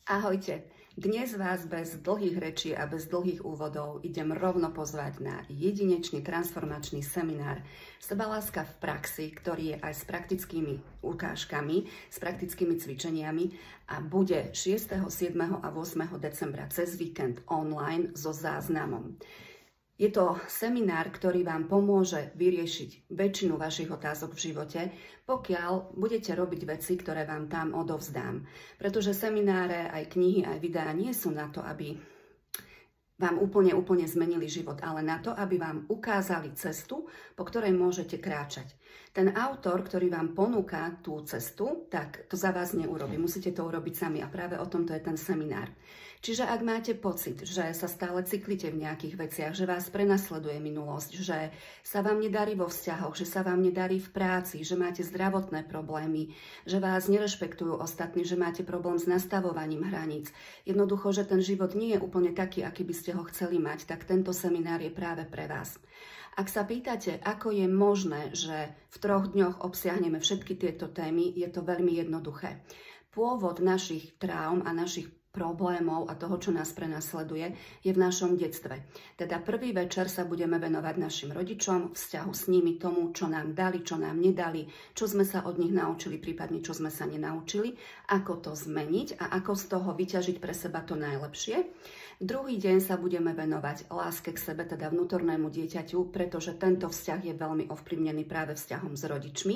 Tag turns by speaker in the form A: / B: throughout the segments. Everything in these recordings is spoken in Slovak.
A: Ahojte, dnes vás bez dlhých rečí a bez dlhých úvodov idem rovno pozvať na jedinečný transformačný seminár Sebaláska v praxi, ktorý je aj s praktickými ukážkami, s praktickými cvičeniami a bude 6., 7. a 8. decembra cez víkend online so záznamom. Je to seminár, ktorý vám pomôže vyriešiť väčšinu vašich otázok v živote, pokiaľ budete robiť veci, ktoré vám tam odovzdám. Pretože semináre, aj knihy, aj videá nie sú na to, aby vám úplne zmenili život, ale na to, aby vám ukázali cestu, po ktorej môžete kráčať. Ten autor, ktorý vám ponúka tú cestu, tak to za vás neurobí. Musíte to urobiť sami a práve o tomto je ten seminár. Čiže ak máte pocit, že sa stále cyklíte v nejakých veciach, že vás prenasleduje minulosť, že sa vám nedarí vo vzťahoch, že sa vám nedarí v práci, že máte zdravotné problémy, že vás nerešpektujú ostatní, že máte problém s nastavovaním hraníc, jednoducho, že ten život nie je úplne taký, aký by ste ho chceli mať, tak tento seminár je práve pre vás. Ak sa pýtate, ako je možné, že v 3 dňoch obsiahneme všetky tieto témy, je to veľmi jednoduché. Pôvod našich traum a našich problémov a toho, čo nás prenasleduje, je v našom detstve. Teda prvý večer sa budeme venovať našim rodičom, vzťahu s nimi, tomu, čo nám dali, čo nám nedali, čo sme sa od nich naučili, prípadne čo sme sa nenaučili, ako to zmeniť a ako z toho vyťažiť pre seba to najlepšie. Druhý deň sa budeme venovať láske k sebe, teda vnútornému dieťaťu, pretože tento vzťah je veľmi ovplyvnený práve vzťahom s rodičmi.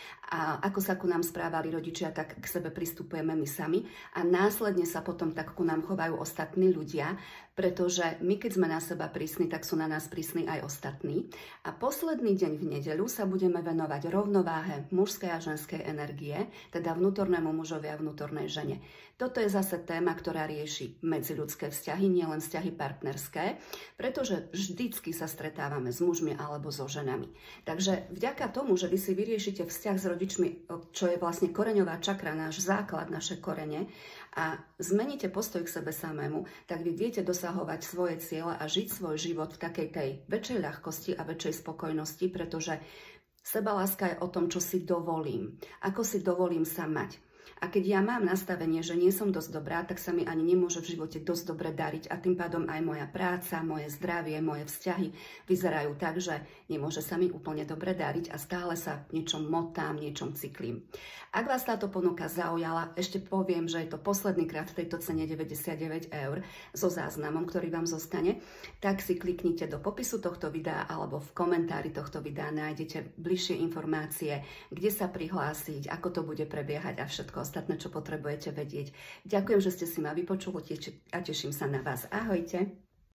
A: A ako sa ku nám správali rodičia, tak k sebe pristupujeme my sami a následne sa potom tak ku nám chovajú ostatní ľudia, pretože my, keď sme na seba prísni, tak sú na nás prísni aj ostatní. A posledný deň v nedeľu sa budeme venovať rovnováhe mužskej a ženskej energie, teda vnútornému mužovi a vnútornej žene. Toto je zase téma, ktorá rieši medziľudské vzťahy, nielen vzťahy partnerské, pretože vždycky sa stretávame s mužmi alebo so ženami. Takže vďaka tomu, že vy si vyriešite vzťah s rodičmi, čo je vlastne koreňová čakra, náš základ, naše korene, a zmeníte postoj k sebe samému, tak vy viete dosahovať svoje ciele a žiť svoj život v takej tej väčšej ľahkosti a väčšej spokojnosti, pretože sebaláska je o tom, čo si dovolím, ako si dovolím sa mať. A keď ja mám nastavenie, že nie som dosť dobrá, tak sa mi ani nemôže v živote dosť dobre dariť a tým pádom aj moja práca, moje zdravie, moje vzťahy vyzerajú tak, že nemôže sa mi úplne dobre dariť a stále sa v niečom motám, niečom cyklím. Ak vás táto ponuka zaujala, ešte poviem, že je to posledný krát v tejto cene 99 € so záznamom, ktorý vám zostane, tak si kliknite do popisu tohto videa alebo v komentári tohto videa nájdete bližšie informácie, kde sa prihlásiť, ako to bude prebiehať a všetko ostatné, čo potrebujete vedieť. Ďakujem, že ste si ma vypočuli a teším sa na vás. Ahojte.